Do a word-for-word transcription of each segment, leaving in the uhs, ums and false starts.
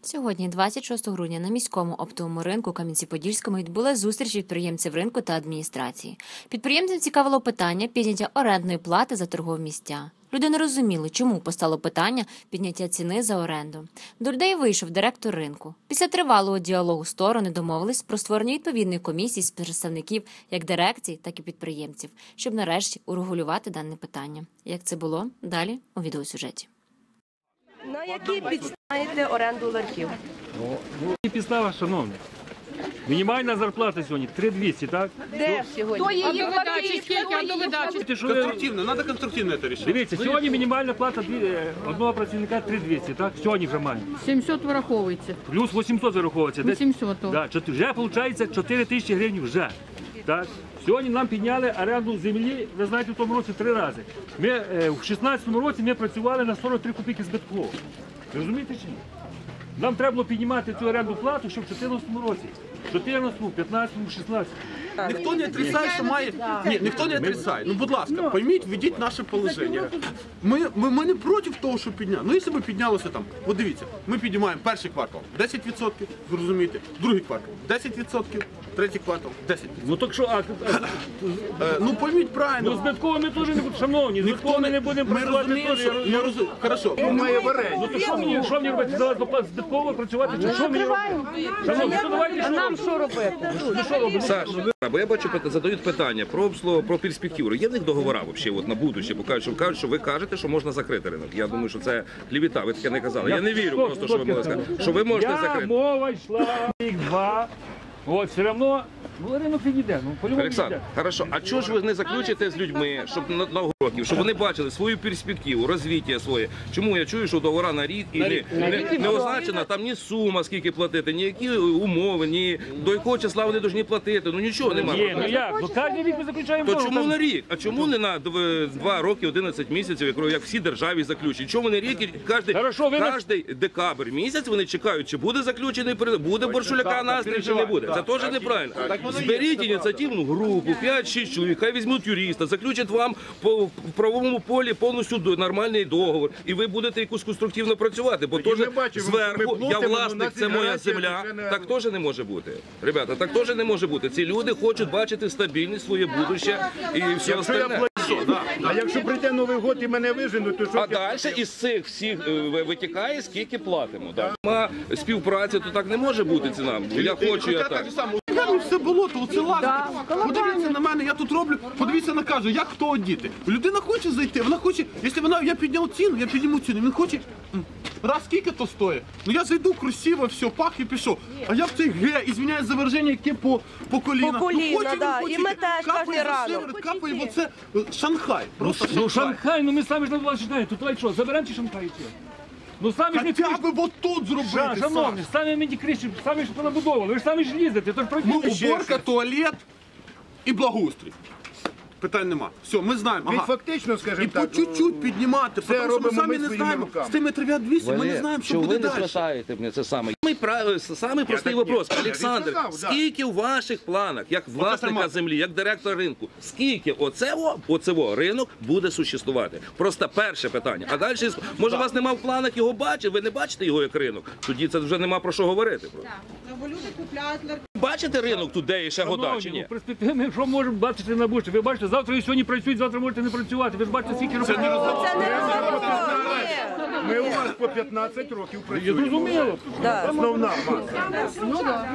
Сьогодні, двадцять шостого грудня, на міському оптовому ринку Кам'янці-Подільському відбулася зустріч підприємців ринку та адміністрації. Підприємцям цікавило питання підняття орендної плати за торгові місця. Люди не розуміли, чому постало питання підняття ціни за оренду. До людей вийшов директор ринку. Після тривалого діалогу сторони домовились про створення відповідної комісії з представників як дирекцій, так і підприємців, щоб нарешті урегулювати дане питання. Як це було? Далі у відеосюжеті. На якій підставі оренду ларьків? Ну, підстава, шановні. Мінімальна зарплата сьогодні три тисячі двісті, так? Де сьогодні? Хто її платить? Скільки, а до видачі? Конструктивно, треба конструктивно це рішити. Дивіться, сьогодні мінімальна плата одного працівника три тисячі двісті, так? Сьогодні вже маємо. сімсот враховується. Плюс вісімсот вираховується. вісімсот. Да, вже виходить чотири тисячі гривень вже. Так? Сьогодні нам підняли оренду землі, ви знаєте, в тому році три рази. Ми, е, в шістнадцятому році ми працювали на сорок три копійки збитково. Ви розумієте чи ні? Нам треба було піднімати цю оренду плату, щоб в чотирнадцятому році. чотирнадцятому, п'ятнадцятому, шістнадцятому. Ніхто не отрицає, що має... Ні, ніхто не отрицає. Ну, будь ласка, пойміть, введіть наше положення. Ми, ми, ми не проти того, що підняли. Ну, якщо б піднялося там, от дивіться, ми піднімаємо перший квартал десять відсотків, ви розумієте, другий квартал десять відсотків, третій квартал десять відсотків. Ну, так що, а... Е, ну, пойміть правильно. Ну, збитково ми теж не будемо, шановні, збитково ми не будемо Ми працювати розуміємо, теж. що... Ми розуміємо, хорошо. Має варення. Ну, то що мені, що мені робити? За вас збитково працювати? Чи що мені робити? Шановні, ну, давайте, що Нам що робити? Ну, що робити? Саш, бо я бачу, задають питання про обслугу, про перспективу. Є в них договори взагалі, от, на будуще, бо кажуть, що, кажуть, що ви кажете, що можна закрити ринок. Я думаю, що це клівета, ви таке не казали. Я не вірю просто, що ви могли сказати, що ви можете Я, закрити. мова йшла, їх два, от, все одно, ну, ринок відійде, ну, по-любому Олександр, відійде. хорошо, а чого ж ви не заключите з людьми, щоб на, на років, щоб вони бачили свою перспективу, розвиття своє? Чому я чую, що договора на рік і не, не, не означена там ні сума, скільки платити, ні які умови, ні до якого числа вони повинні платити, ну нічого немає. Є, ну як, ну кожен рік ми заключаємо То договор, чому там- на рік? А чому не на дв- два роки, одинадцять місяців, як, як всі державі заключені? Чому не рік? І кожний, Хорошо, ви на- кожний декабрь місяць вони чекають, чи буде заключений, пере- буде боршуляка настрій, чи не буде. Це теж неправильно. Зберіть ініціативну групу, п'ять-шість чоловік, хай візьмуть юриста, заключать вам по в правовому полі повністю до- нормальний договор, і ви будете якось конструктивно працювати, бо теж зверху, я власник, це моя земля, так теж не може бути. Ребята, так теж не може бути. Ці люди хочуть бачити стабільність, своє будуще і все остальне. А якщо прийде Новий год і мене виженуть, то що? А далі із цих всіх е, витікає, скільки платимо. Так. Нема співпраці, то так не може бути ціна. Я хочу, я так. Там все болото, оце лазить. Подивіться на мене, я тут роблю, подивіться на кажу, як хто одіти. Людина хоче зайти, вона хоче, якщо вона, я підняв ціну, я підніму ціну, він хоче, м, раз скільки то стоїть. Ну я зайду красиво, все, пах і пішов. А я в цей ге, ізвиняюсь за вираження, яке по, по коліна. По коліна, ну, хоче, да, він і ми хоче, теж капає кожен за ранок. сиворот, капає в оце е, Шанхай. Просто Ну, Шанхай. Шанхай, ну ми самі ж на вас читаємо, то давай що, заберемо чи Шанхай чи? Ну самі ж не Хоча б от тут зробити, Ша- Шановні, Саш. самі мені криші, самі ж понабудовували, ви ж самі ж їздите, то ж Ну, пройдіть. уборка, туалет і благоустрій. Питань нема. Все, ми знаємо. Від Ага. фактично, І скажімо по так, чуть-чуть піднімати, тому що ми робимо самі ми не своїми знаємо. руками. З тими три двісті ми не знаємо, що Чого буде ви не далі. спитаєте мене це саме? Самий, прав... самий простий так ні. вопрос. Я Олександр, сказав, да. скільки в ваших планах, як власника нормально. землі, як директора ринку, скільки оцево, оцево ринок буде существувати? Просто перше питання. А далі, може у вас нема в планах його бачити, ви не бачите його як ринок? Тоді це вже нема про що говорити. Бо люди купляють ларки. Бачите ринок тут, де є ще года чи Шановні, ні? ну, перспективи ми що можемо бачити на будущее? Ви бачите, завтра і сьогодні працюють, завтра можете не працювати. Ви ж бачите, скільки робити. Це не розуміло. ми у вас по п'ятнадцять років Я працюємо. зрозуміло. Основна маса.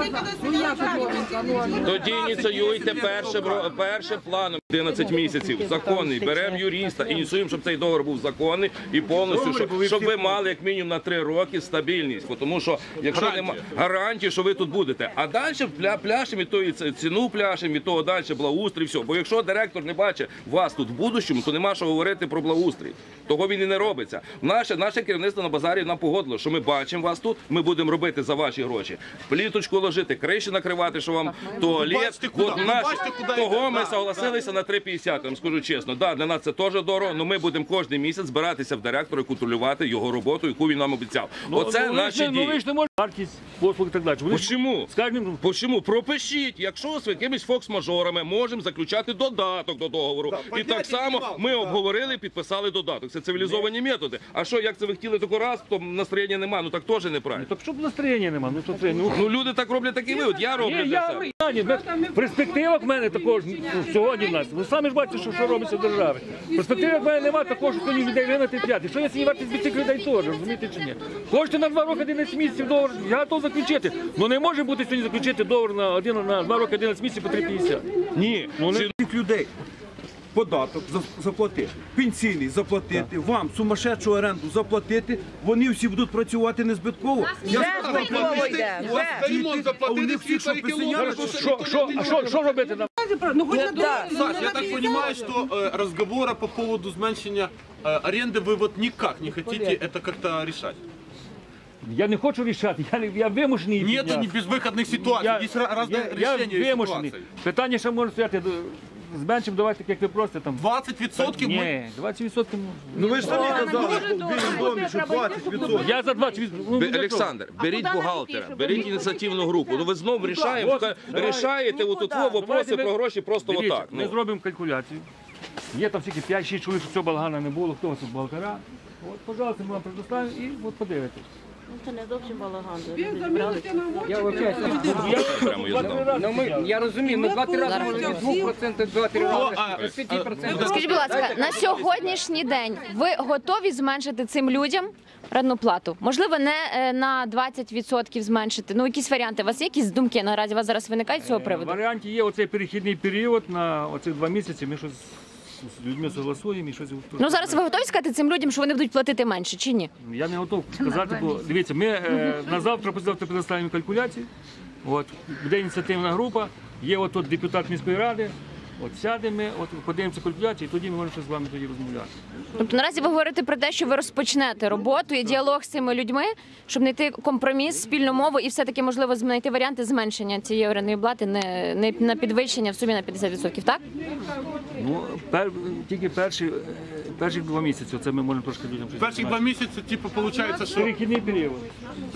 Тоді ініціюйте перше, перше планом одинадцять місяців, законний, беремо юриста, ініціюємо, щоб цей договор був законний і повністю, щоб, щоб ви мали як мінімум на три роки стабільність, тому що якщо немає гарантії, що ви тут будете, а далі пля, пляшемо, і то і ціну пляшемо, і того далі благоустрій, все. Бо якщо директор не бачить вас тут в будущому, то нема що говорити про благоустрій. Того він і не робиться. Наше, наше керівництво на базарі нам погодило, що ми бачимо вас тут, ми будемо робити за ваші гроші. Пліточку ложити, криші накривати, що вам туалет. бачите, куди, От ви наші, бачите, куди того йде. ми Да, согласилися на три п'ятдесят, я вам скажу чесно. Да, для нас це теж дорого, але ми будемо кожен місяць збиратися в директора і контролювати його роботу, яку він нам обіцяв. Оце Ну, ви ж наші не- Ну ви дії. ж не можете вартість послуг і так далі. Ви ж- Почому? Скажімо, Почому? Пропишіть, якщо з якимись фокс-мажорами можемо заключати додаток до договору. І так само ми обговорили і підписали додаток. Це цивілізовані методи. А А що, як це ви хотіли таку раз, то настроєння немає, ну так теж неправильно. Так щоб настроєння нема, ну що це, ну... Ну люди так роблять такий вивод, я роблю Ні, для я себе. Ні, ми- перспектива в мене також ну, сьогодні в нас. Ви самі ж бачите, що, що робиться в державі. Перспективи в мене немає також, що ні людей винати п'яти. Що я сьогодні вартість від цих людей теж, розумієте чи ні? Хочете на два роки одинадцять місяців договор, я готов заключити. Ну не може бути сьогодні заключити договор на, один, на два роки одинадцять місяців по три п'ятдесят. Ні, Ну, не- цих людей податок за- заплатити, пенсійний заплатити, вам сумасшедшу оренду заплатити, вони всі будуть працювати незбитково. Я Вже сказав, збитково йде, у вас вже. діти, Ремонт а у заплатити них всіх, що всі пенсіонери, тарифи, Що, що, а що, що робити нам? Ну, хоч Да. Саш, я так понимаю, что э, разговора по поводу зменшения э, аренды вы вот никак не хотите это как-то решать. Я не хочу рішати, я, не- я вимушений її Нету підняти. ни безвыходных ситуаций, Я, есть ra- разные я, я решения вимушений. ситуаций. Питання ще може стояти, до- зменшимо, давайте, як ви просите, там. двадцать відсотків ми... Ні, двадцять відсотків. Ну ви ж самі казали, в білому домі, що двадцять відсотків. Я за двадцять відсотків. Ну, Бе- для чого? Олександр, беріть бухгалтера, беріть ініціативну групу. Ну ви знову рішаємо, От, ка- давай. рішаєте отут во вопроси Давайте ми- про гроші просто Дивіться, отак. Ми Ну. зробимо калькуляцію. Є там всякі п'ять-шість чоловік, що цього балагана не було, хто у вас тут бухгалтера. От, пожалуйста, ми вам предоставимо і от подивитесь. Він замінити на Я вибачаюся. Прямо я знав. Ну, ми, Я розумію, ми два-три рази можемо від двох відсотків до два-три рази до п'яти відсотків. Скажіть, будь ласка, на сьогоднішній день ви готові зменшити цим людям орендну плату? Можливо, не е, на двадцять відсотків зменшити. Ну, якісь варіанти. У вас є якісь думки наразі? У вас зараз виникають з цього В приводу? варіанті є оцей перехідний період на оці два місяці. Ми щось з людьми согласуємо і щось. Ну зараз ви готові сказати цим людям, що вони будуть платити менше, чи ні? Я не готов сказати, бо дивіться, ми е, на завтра, післязавтра предоставимо калькуляції. От, буде ініціативна група, є от тут депутат міської ради. От сядемо, ми, от подивимося калькуляції, і тоді ми можемо щось з вами тоді розмовляти. Тобто наразі ви говорите про те, що ви розпочнете роботу і діалог з цими людьми, щоб знайти компроміс, спільну мову і все-таки можливо знайти варіанти зменшення цієї орендної плати не, не на підвищення в сумі на п'ятдесят відсотків, так? Ну, пер, тільки перші, е, перші два місяці, це ми можемо трошки людям щось. Перших два сказати. місяці, типу, получается, що... Перехідний період.